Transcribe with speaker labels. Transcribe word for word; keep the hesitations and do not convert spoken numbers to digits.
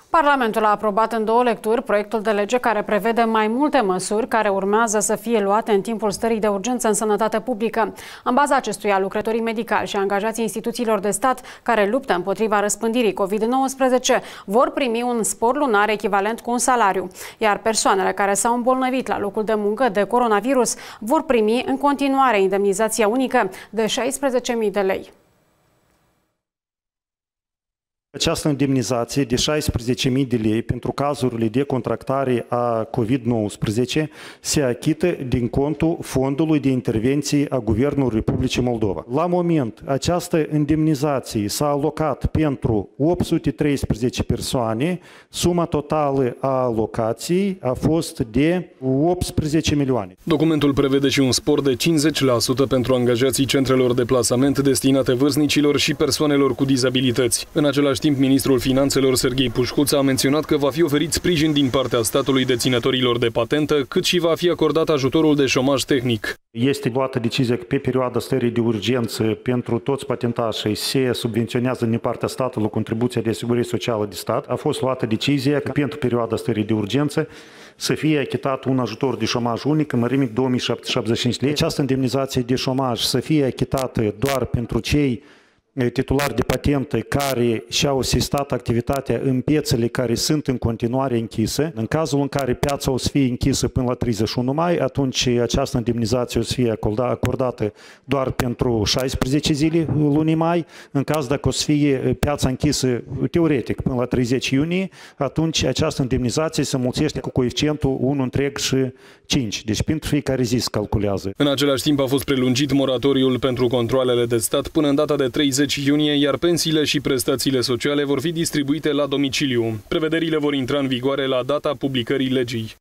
Speaker 1: Parlamentul a aprobat în două lecturi proiectul de lege care prevede mai multe măsuri care urmează să fie luate în timpul stării de urgență în sănătate publică. În baza acestuia, lucrătorii medicali și angajații instituțiilor de stat care luptă împotriva răspândirii COVID nouăsprezece vor primi un spor lunar echivalent cu un salariu, iar persoanele care s-au îmbolnăvit la locul de muncă de coronavirus vor primi în continuare indemnizația unică de șaisprezece mii de lei.
Speaker 2: Această indemnizație de șaisprezece mii de lei pentru cazurile de contractare a COVID nouăsprezece se achită din contul Fondului de Intervenție a Guvernului Republicii Moldova. La moment, această indemnizație s-a alocat pentru opt sute treisprezece persoane. Suma totală a alocației a fost de optsprezece milioane.
Speaker 3: Documentul prevede și un spor de cincizeci la sută pentru angajații centrelor de plasament destinate vârstnicilor și persoanelor cu dizabilități. În același timp, ministrul Finanțelor Serghei Pușcuț a menționat că va fi oferit sprijin din partea statului deținătorilor de patentă, cât și va fi acordat ajutorul de șomaj tehnic.
Speaker 2: Este luată decizia că pe perioada stării de urgență pentru toți patentașii se subvenționează din partea statului contribuția de asigurare socială de stat. A fost luată decizia că pentru perioada stării de urgență să fie achitat un ajutor de șomaj unic în mărime două mii șapte sute șaptezeci și cinci lei. Această indemnizație de șomaj să fie achitată doar pentru cei titulari de patentă care și-au asistat activitatea în piețele care sunt în continuare închise. În cazul în care piața o să fie închisă până la treizeci și unu mai, atunci această indemnizație o să fie acordată doar pentru șaisprezece zile lunii mai. În caz dacă o să fie piața închisă teoretic până la treizeci iunie, atunci această indemnizație se mulțește cu coeficientul unu întreg și cinci. Deci pentru fiecare zi se calculează.
Speaker 3: În același timp a fost prelungit moratoriul pentru controalele de stat până în data de treizeci iunie, iar pensiile și prestațiile sociale vor fi distribuite la domiciliu. Prevederile vor intra în vigoare la data publicării legii.